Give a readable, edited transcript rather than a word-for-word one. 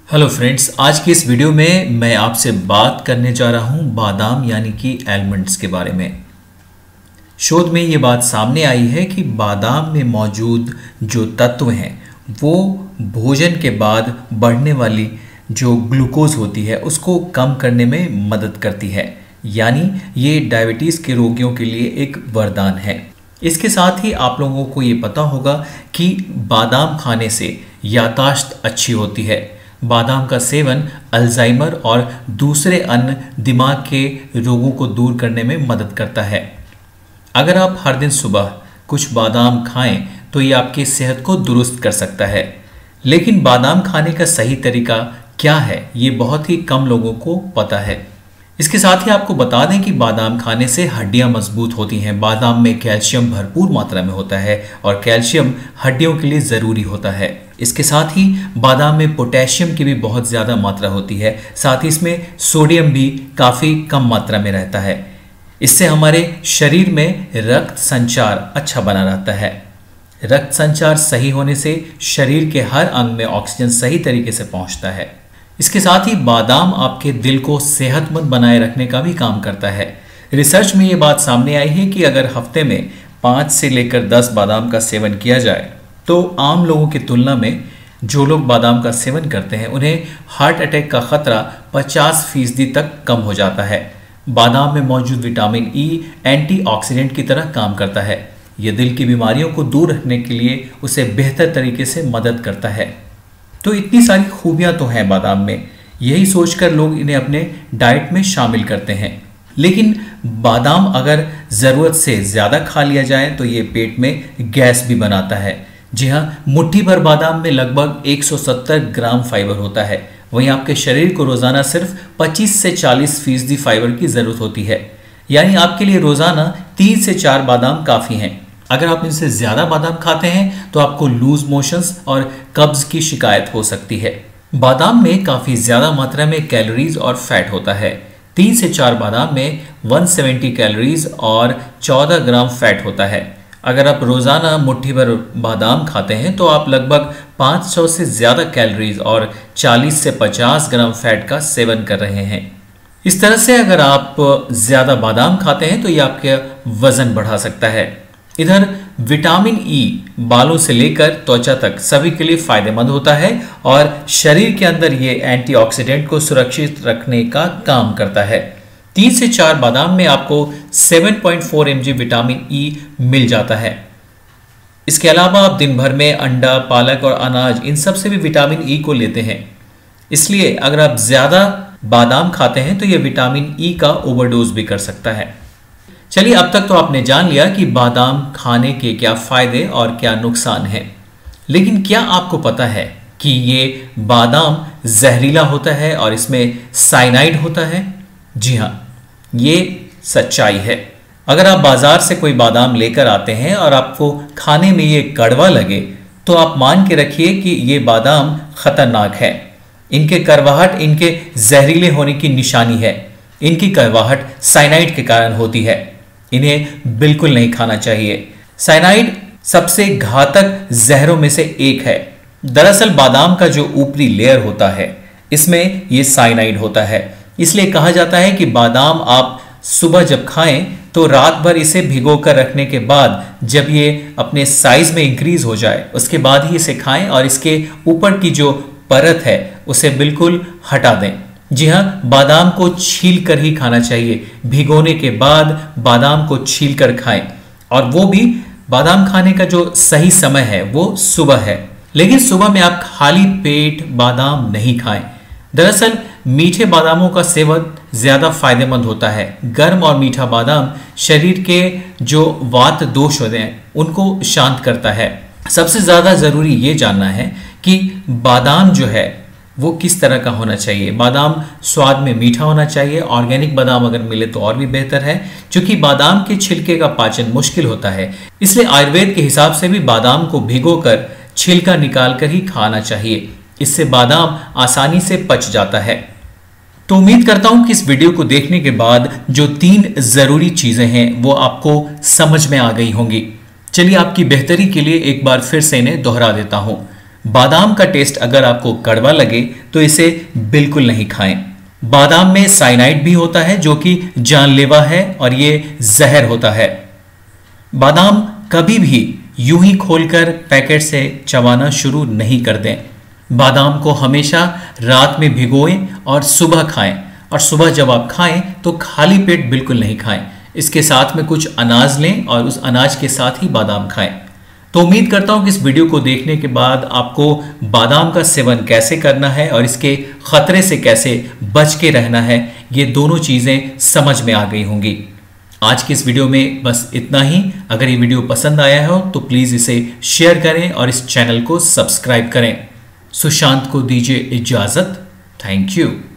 Hello friends, आज की इस वीडियो में मैं आपसे बात करने जा रहा हूं बादाम यानी कि एलमंड्स के बारे में। शोध में ये बात सामने आई है कि बादाम में मौजूद जो तत्व हैं वो भोजन के बाद बढ़ने वाली जो ग्लूकोज होती है उसको कम करने में मदद करती है, यानी ये डायबिटीज़ के रोगियों के लिए एक वरदान है। इसके साथ ही आप लोगों को ये पता होगा कि बादाम खाने से याददाश्त अच्छी होती है। बादाम का सेवन अल्जाइमर और दूसरे अन्य दिमाग के रोगों को दूर करने में मदद करता है। अगर आप हर दिन सुबह कुछ बादाम खाएं तो ये आपकी सेहत को दुरुस्त कर सकता है। लेकिन बादाम खाने का सही तरीका क्या है, ये बहुत ही कम लोगों को पता है। इसके साथ ही आपको बता दें कि बादाम खाने से हड्डियां मजबूत होती हैं। बादाम में कैल्शियम भरपूर मात्रा में होता है और कैल्शियम हड्डियों के लिए ज़रूरी होता है। इसके साथ ही बादाम में पोटेशियम की भी बहुत ज़्यादा मात्रा होती है। साथ ही इसमें सोडियम भी काफ़ी कम मात्रा में रहता है। इससे हमारे शरीर में रक्त संचार अच्छा बना रहता है। रक्त संचार सही होने से शरीर के हर अंग में ऑक्सीजन सही तरीके से पहुंचता है। इसके साथ ही बादाम आपके दिल को सेहतमंद बनाए रखने का भी काम करता है। रिसर्च में ये बात सामने आई है कि अगर हफ्ते में 5 से लेकर 10 बादाम का सेवन किया जाए तो आम लोगों की तुलना में जो लोग बादाम का सेवन करते हैं उन्हें हार्ट अटैक का खतरा 50% तक कम हो जाता है। बादाम में मौजूद विटामिन ई एंटीऑक्सीडेंट की तरह काम करता है। यह दिल की बीमारियों को दूर रखने के लिए उसे बेहतर तरीके से मदद करता है। तो इतनी सारी खूबियां तो हैं बादाम में, यही सोचकर लोग इन्हें अपने डाइट में शामिल करते हैं। लेकिन बादाम अगर ज़रूरत से ज़्यादा खा लिया जाए तो ये पेट में गैस भी बनाता है। जी हाँ, मुट्ठी भर बादाम में लगभग 170 ग्राम फाइबर होता है। वहीं आपके शरीर को रोज़ाना सिर्फ 25 से 40% फाइबर की ज़रूरत होती है, यानी आपके लिए रोज़ाना 3 से 4 बादाम काफ़ी हैं। अगर आप इनसे ज़्यादा बादाम खाते हैं तो आपको लूज मोशंस और कब्ज की शिकायत हो सकती है। बादाम में काफ़ी ज़्यादा मात्रा में कैलोरीज और फैट होता है। 3 से 4 बादाम में 170 कैलोरीज और 14 ग्राम फैट होता है। अगर आप रोज़ाना मुट्ठी भर बादाम खाते हैं तो आप लगभग 500 से ज़्यादा कैलोरीज और 40 से 50 ग्राम फैट का सेवन कर रहे हैं। इस तरह से अगर आप ज़्यादा बादाम खाते हैं तो ये आपके वज़न बढ़ा सकता है। इधर विटामिन ई बालों से लेकर त्वचा तक सभी के लिए फायदेमंद होता है और शरीर के अंदर ये एंटीऑक्सीडेंट को सुरक्षित रखने का काम करता है। 3 से 4 बादाम में आपको 7.4 mg विटामिन ई मिल जाता है। इसके अलावा आप दिन भर में अंडा, पालक और अनाज इन सब से भी विटामिन ई को लेते हैं। इसलिए अगर आप ज़्यादा बादाम खाते हैं तो यह विटामिन ई का ओवरडोज भी कर सकता है। चलिए, अब तक तो आपने जान लिया कि बादाम खाने के क्या फायदे और क्या नुकसान हैं। लेकिन क्या आपको पता है कि ये बादाम जहरीला होता है और इसमें साइनाइड होता है? जी हाँ, ये सच्चाई है। अगर आप बाजार से कोई बादाम लेकर आते हैं और आपको खाने में ये कड़वा लगे तो आप मान के रखिए कि ये बादाम खतरनाक है। इनके कड़वाहट इनके जहरीले होने की निशानी है। इनकी कड़वाहट साइनाइड के कारण होती है। इन्हें बिल्कुल नहीं खाना चाहिए। साइनाइड सबसे घातक जहरों में से एक है। दरअसल बादाम का जो ऊपरी लेयर होता है इसमें ये साइनाइड होता है। इसलिए कहा जाता है कि बादाम आप सुबह जब खाएं तो रात भर इसे भिगो कर रखने के बाद जब ये अपने साइज में इंक्रीज हो जाए उसके बाद ही इसे खाएं और इसके ऊपर की जो परत है उसे बिल्कुल हटा दें। जी हाँ, बादाम को छील कर ही खाना चाहिए। भिगोने के बाद बादाम को छील कर खाएं और वो भी बादाम खाने का जो सही समय है वो सुबह है। लेकिन सुबह में आप खाली पेट बादाम नहीं खाएं। दरअसल मीठे बादामों का सेवन ज़्यादा फायदेमंद होता है। गर्म और मीठा बादाम शरीर के जो वात दोष होते हैं उनको शांत करता है। सबसे ज़्यादा ज़रूरी ये जानना है कि बादाम जो है वो किस तरह का होना चाहिए। बादाम स्वाद में मीठा होना चाहिए। ऑर्गेनिक बादाम अगर मिले तो और भी बेहतर है, क्योंकि बादाम के छिलके का पाचन मुश्किल होता है। इसलिए आयुर्वेद के हिसाब से भी बादाम को भिगोकर छिलका निकाल कर ही खाना चाहिए। इससे बादाम आसानी से पच जाता है। तो उम्मीद करता हूं कि इस वीडियो को देखने के बाद जो 3 ज़रूरी चीज़ें हैं वो आपको समझ में आ गई होंगी। चलिए, आपकी बेहतरी के लिए एक बार फिर से इन्हें दोहरा देता हूं। बादाम का टेस्ट अगर आपको कड़वा लगे तो इसे बिल्कुल नहीं खाएं। बादाम में साइनाइड भी होता है जो कि जानलेवा है और ये जहर होता है। बादाम कभी भी यूं ही खोलकर पैकेट से चबाना शुरू नहीं कर दें। बादाम को हमेशा रात में भिगोएं और सुबह खाएं, और सुबह जब आप खाएं तो खाली पेट बिल्कुल नहीं खाएं। इसके साथ में कुछ अनाज लें और उस अनाज के साथ ही बादाम खाएं। तो उम्मीद करता हूं कि इस वीडियो को देखने के बाद आपको बादाम का सेवन कैसे करना है और इसके खतरे से कैसे बच के रहना है, ये दोनों चीजें समझ में आ गई होंगी। आज की इस वीडियो में बस इतना ही। अगर ये वीडियो पसंद आया हो तो प्लीज इसे शेयर करें और इस चैनल को सब्सक्राइब करें। सुशांत को दीजिए इजाजत। Thank you.